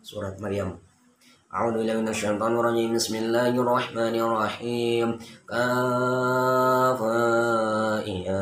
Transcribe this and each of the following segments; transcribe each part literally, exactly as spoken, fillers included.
Surat Maryam. A'udzu billahi minasyaitonir rajim. Bismillahirrahmanirrahim. Kaf ya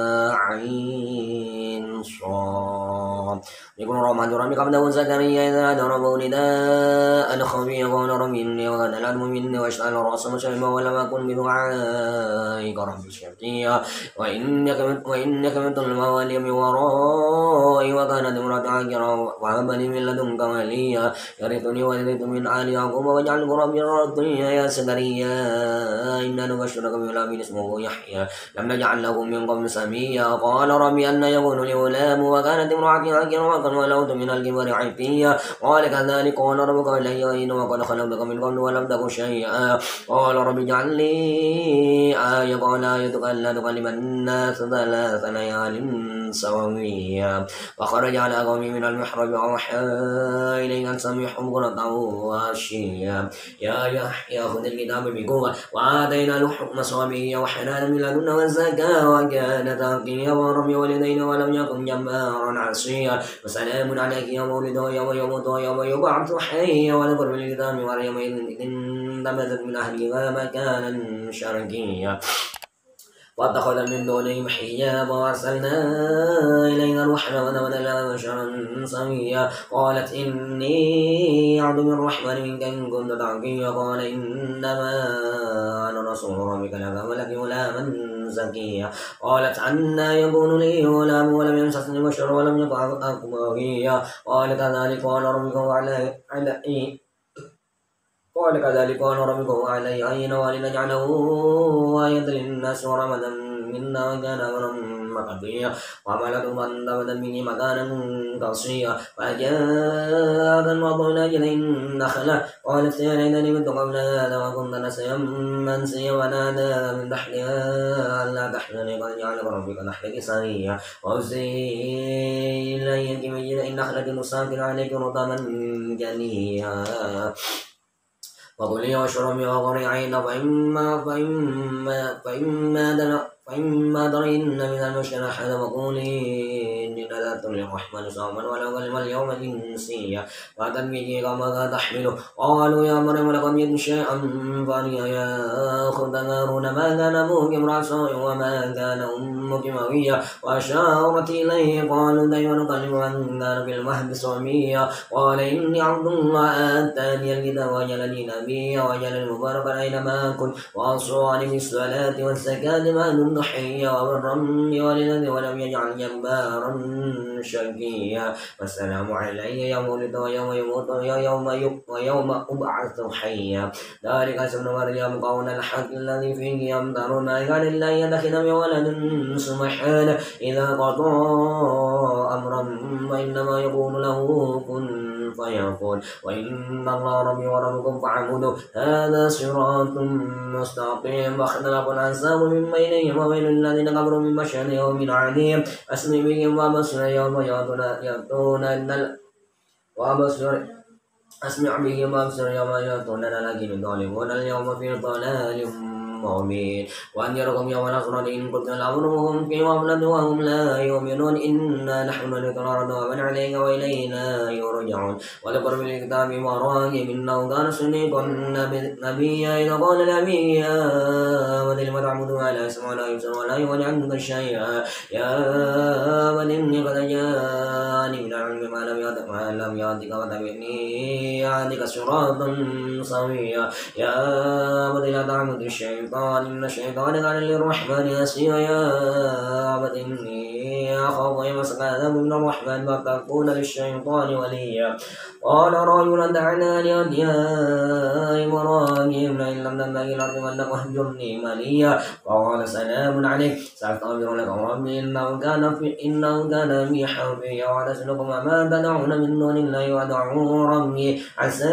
ain shad. يقول الرحمن ربك عبده زكريا إذا ضربوا نداء الخفي قال رب إني وغنى العلم مني واشتعل الرأس شيبا ولم أكن بدعائك رب شقيا وإنك وإنك من الموالي من ورائي وكانت امرأتي عاقرا وهب لي من لدنك وليا يرثني ويرث من آل يعقوب واجعله ربي رضيا يا زكريا إنا نبشرك بغلام اسمه يحيى لم نجعل له من قبل سميا قال ربي أن يكون لي غلام وكانت امرأتي عاقرا ولوت من الكبر عتيا قال كذلك قال ربك إلي وإن وقد خلقتك من قبل ولم تكن شيئا قال رب اجعل لي آية قال آيتك ألا تكلم الناس ثلاث ليال سويا فخرج على قومه من المحراب وأوحى إليه أن سبحوا بكرة وعشيا يا يحيى خذ الكتاب بقوة وآتينا له الحكم صبيا وحنانا من لدنا والزكاة وكان تقيا وربي والدينا ولم يكن جبارا عصيا وسلام عليك يوم ولد ويوم يموت ويوم يبعث حيا ونذكر في الكتاب مريم إذ انتبذت من أهلها مكانا شرقيا واتخذ من دونهم حجابا وارسلنا اليها روحنا وتبدل بشرا سويا قالت اني اعوذ بالرحمن منك ان كنت تقيا قال انما انا رسول ربك لك ولك غلاما زكيا قالت عنا يكون لي غلام ولم يمسسني بشر ولم يكن بغيا قال كذلك قال ربك وعلى قال كذلك قال ربك علي عين ولنجعله آية للناس ورحمة منا وكان أمرا مقضيا وعملته فانتبذت به مكانا قصيا فجاءت وضعنا إليه النخلة قالت يا ليتني مت قبل هذا وكنت نسيا منسيا ونادى من تحتها ألا تحزني قد جعل ربك تحتك سريا وأوزي إليك من جذع النخلة تساكن عليك رطبا جنيا وكلي واشربي وقرعين فإما فإما فإما فإما ترين من المشكلة أحدا فقولي إني نذرت للرحمن صوما ولا أكلم اليوم إنسيا فأتت به قومها تحمله قالوا يا مريم لقد جئت شيئا فريا يا أخت هارون ما كان أبوك امرأ سوء وما كان أمك بغيا وأشارت إليه قالوا كيف نكلم من كان في المهد صبيا قال إني عبد الله آتاني الكتاب وجعلني نبيا وجعلني مباركا أينما كنت وأوصاني بالصلاة والزكاة ما دمت حيا وبرا بوالدتي ولم يجعل جبارا شقيا والسلام علي يوم ولد ويوم يموت ويوم ويوم أبعث حيا ذلك ابن مريم قول الحق الذي فيه يمترون ما كان الله يتخذ بولد سبحانه إذا قضى أمرا فإنما يقول له كن فيقول وإن الله ربي وربكم فاعبدوه هذا صراط مستقيم واختلف الأنساب من بينهم وبين الذين كفروا من مشهد يوم عظيم أسمع بهم وأبصر يوم يأتون إن وأبصر أسمع بهم وأبصر يوم يأتون لكن الظالمون اليوم في ضلال مبين وأنذرهم يوم الآخرة إن كنت لأمرهم في غفلة وهم لا يؤمنون إنا نحن نرث الأرض ومن عليها وإلينا يرجعون واذكر في الكتاب إبراهيم إنه كان صديقا نبيا إذا قال لنبيا ولم تعبدوا ما لا يسمع ولا يبصر ولا يغني عنك شيئا يا من إني قد جاءني من العلم ما لم يأتك ما لم يأتك وتبعني أهدك صراطا سويا يا من لا تعبد الشيطان إن الشيطان كان للرحمن عصيا يا عبد إني أخاف أن يمسك عذاب من الرحمن فتكون للشيطان وليا قال رجل دعنا لأتيا إبراهيم لئن لم تنتهي لأرجمنك واهجرني مليا قال سلام عليك سأستغفر لك ربي إنه كان في إنه كان بي حفيا وأسألكم ما تدعون من دون الله وأدعو ربي عسى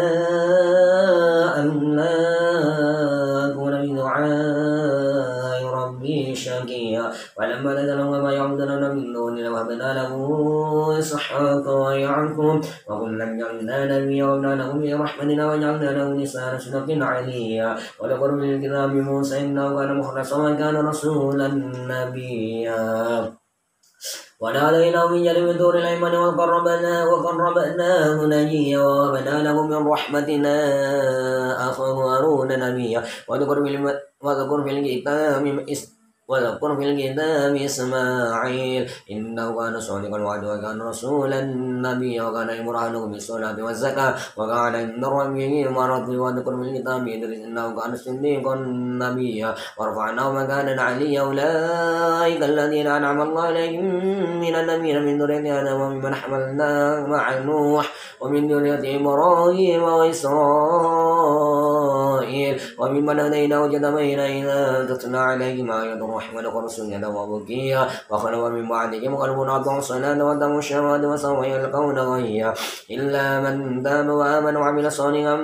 أن لا أكون بدعاء ربي شقيا ولما نزل وما يعبدون من دون الله وهبنا له إسحاق ويعقوب وكلا جعلنا نبيا وجعلنا له برحمتنا وجعلنا له لسان صدق عليا ولقد من الكتاب موسى إنه كان مخلصا وكان رسولا نبيا وناديناه من جانب الطور الأيمن وقربناه وقربناه نجيا ووهبنا له من رحمتنا أخاه هارون نبيا واذكر في الم- واذكر في الكتاب إس- واذكر في الكتاب إسماعيل إنه كان صادق الوعد وكان رسولا نبيا وكان يمرهنه بالصلاة والزكاة وكان عند ربه مرضي واذكر في الكتاب إدريس إنه كان صديقا نبيا ورفعناه مكانا عليا أولئك الذين أنعم الله عليهم من النبيين من ذرية آدم وممن حملنا مع نوح ومن ذرية إبراهيم وإسرائيل وممن هدينا وجتبينا إذا تتلى عليهم آيات الرحمن ورسول يدا وبكيا وخلوا من بعدهم قلب أطاعوا الصلاة واتبعوا الشهوات وسوف يلقون غيا إلا من تاب وآمن وعمل صالحا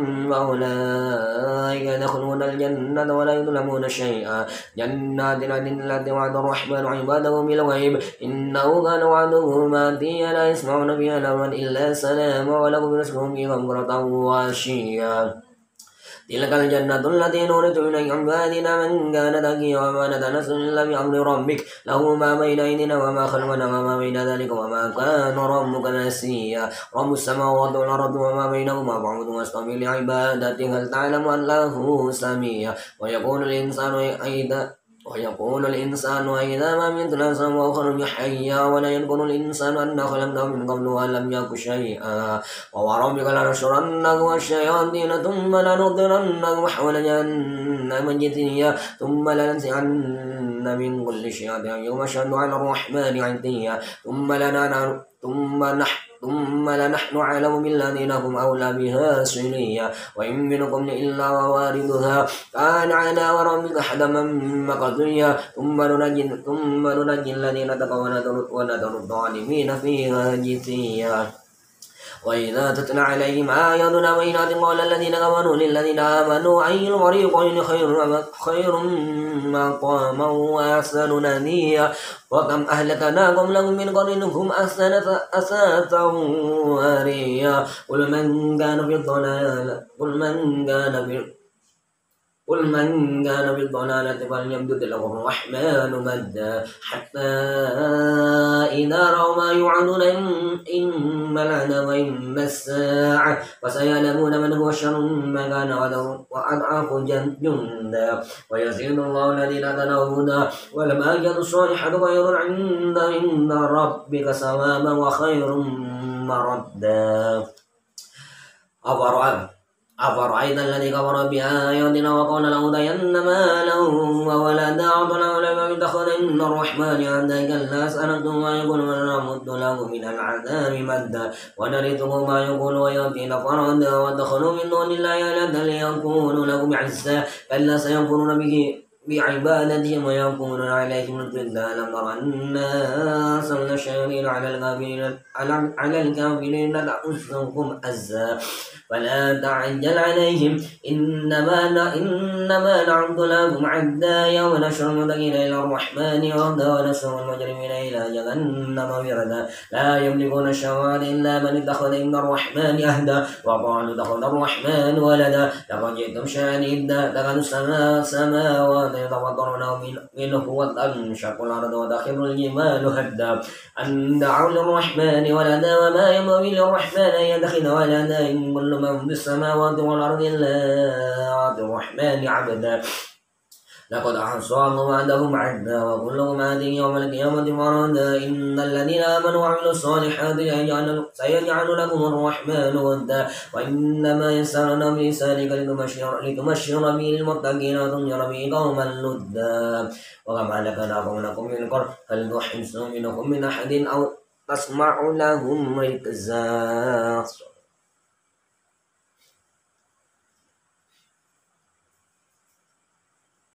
فأولئك يدخلون الجنة ولا يظلمون شيئا جنات عدن التي وعد الرحمن عباده بالغيب إنه كان وعده ماتيا لا يسمعون فيها لغوا إلا سلاما ولهم رزقهم فيها بكرة وعشيا تلك الجنة التي نورث من عبادنا من كان تقيا وما نتنزل إلا بأمر ربك له ما بين أيدينا وما خلفنا وما بين ذلك وما كان ربك نسيا رب السماوات والأرض وما بينهما فاعبده واستغفر لعبادته هل تعلم أن له سميا ويقول الإنسان أيضا ويقول الإنسان إذا ما مت لسوف أخرج حيا ولا يذكر الإنسان أنا خلقناه من قبل ولم يك شيئا ووربك لنحشرنه والشياطين ثم لنضرنهم حول جهنم جثيا ثم لننزعن من كل شياطين يوم أشهد على الرحمن عتيا ثم لنا ثم نحن ثم لنحن أعلم بالذين هم أولى بها صليا وإن منكم إلا وواردها كان على ربك حتما مقضيا ثم ننجي ثم ننجي الذين اتقوا ونذر الظالمين فيها جثيا وإذا تتلى عليهم آياتنا بينات قال الذين كفروا للذين آمنوا أي الفريقين خير خير مقاما وأحسن نديا وكم أهلكنا قبلهم من قرن هم أساسا وريا قل من كان في الضلال قل من كان في قل من كان في الضلالة فليمدد له الرحمن مدا حتى إذا رأوا ما يوعدون إما العذاب وإما الساعة فسيعلمون من هو شر مكانا وأضعف جندا ويزيد الله الذين اهتدوا هدى والباقيات الصالحات خير عند عند ربك ثوابا وخير مردا أفرأيت أفرأيت الذي كفر بآياتنا وقال لأوتين مالا وولدا أعطنا لما اتخذ من الرحمن عهدا كلا سألته ما يقول ونمد له من العذاب مدا ونرثه ما يقول ويأتينا فردا وادخلوا من دون الله آلهة ليكونوا لهم عزا كلا سيكفرون به بعبادتهم ويكونون عليهم ضدا ألم تر أنا أرسلنا الشياطين على الكافرين على الكافرين تؤزهم أزا فلا تعجل عليهم إنما إنما نعبد لهم عدا يوم نشر المتقين إلى الرحمن وهدى ونشر المجرمين إلى جهنم وردا لا يملكون الشفاعة إلا من اتخذ عند الرحمن أهدا وقالوا اتخذ الرحمن ولدا لقد جئتم شديدا تكاد السماوات يتفطرن منه وتنشق الأرض وتخر الجبال هدا أن دعوا للرحمن ولدا وما ينبغي للرحمن أن يتخذ ولدا إن كل من في السماوات والأرض إلا الرحمن عبدا لقد أحصاهم وعدهم عدا وكلهم آتيه يوم القيامة فردا إن الذين آمنوا وعملوا الصالحات سيجعل لهم الرحمن ودا وإنما يسرنا بلسانك لتبشر لتبشر به المتقين وتنذر به قوما لدا وكما أهلكنا قبلكم من قرن هل تحس منكم من أحد أو تسمع لهم ركزا.